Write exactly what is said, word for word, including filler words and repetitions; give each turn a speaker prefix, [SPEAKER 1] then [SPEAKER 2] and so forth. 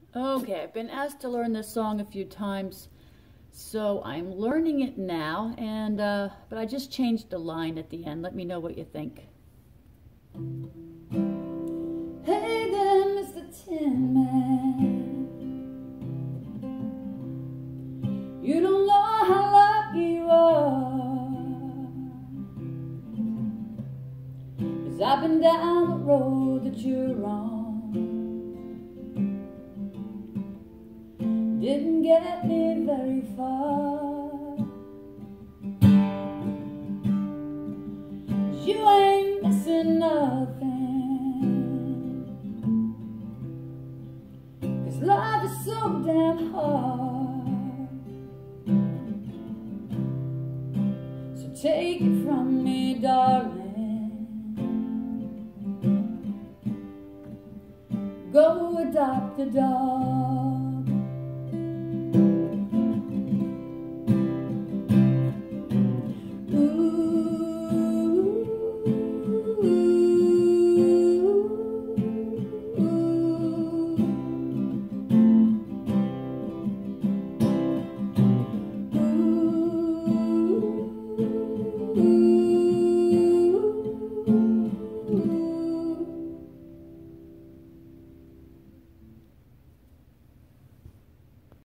[SPEAKER 1] Okay, I've been asked to learn this song a few times, so I'm learning it now, and uh, but I just changed the line at the end. Let me know what you think. Hey there, Mister Tin Man, you don't know how lucky you are, 'cause I've been down the road that you're on. Didn't get me very far. You ain't missing nothing, 'cause life is so damn hard. So take it from me, darling, go adopt a dog.